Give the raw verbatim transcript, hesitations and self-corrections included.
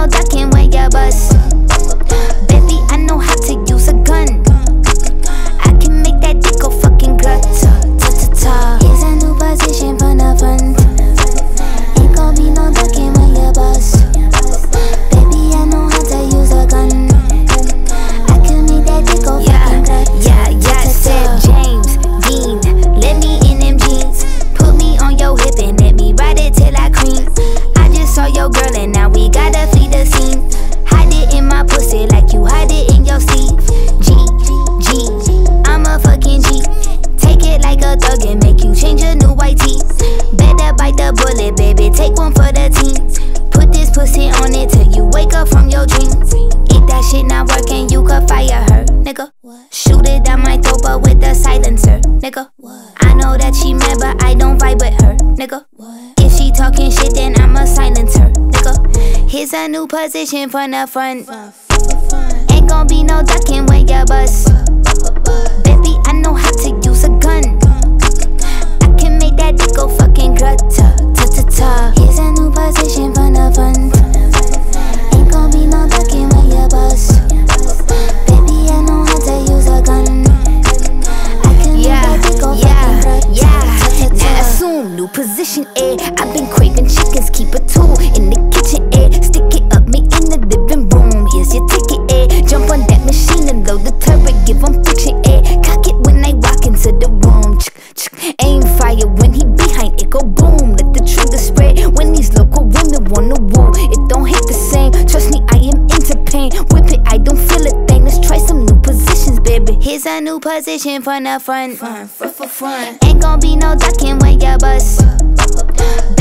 no ducking when you bust. Baby, I know how to use a gun. I can make that dick go fucking glut. Ta-ta-ta. Here's a new position for the front. Ain't gon' be no ducking when you bust. Baby, I know how to use a gun. I can make that dick go fucking glut. Yeah, yeah, said James Dean. Let me in them jeans. Put me on your hip and let me ride it till I cream. I just saw your girl and now we gotta feed the scene. Hide it in my pussy like you hide it in your sleeve. G, G, I'm a fucking G. Take it like a thug and make you change your new white teeth. Better bite the bullet, baby, take one for the team. Put this pussy on it till you wake up from your dreams. If that shit not working, you could fire her, nigga. Shoot it down my throat but with a silencer, nigga. I know that she mad but I don't vibe with her, nigga. If she talking shit then I'ma silence her, nigga. Here's a new position from the front. Ain't gon' be no ducking when you bust. Baby, I know how to use a gun. I can make that dick go fucking glut. Ta-ta-ta. Here's a new position from the front. Ain't gon' be no ducking when you bust. Baby, I know how to use a gun. I can yeah, make that dick go yeah, fucking glut. Yeah, now assume new position, eh. I've been craving chickens, keep a tool in the kitchen, eh. Stick it up, me in the living room. Here's your ticket, eh. Jump on that machine and load the turret, give them friction, eh. Cock it when I walk into the room. Aim fire when he behind it, go boom. Let the trigger spread when these local women wanna woo. It don't hit the same, trust me, I am into pain. Whip it, I don't feel a thing. Let's try some new positions, baby. Here's a new position from the front. Front, front, front. Ain't gon' be no ducking when you bust.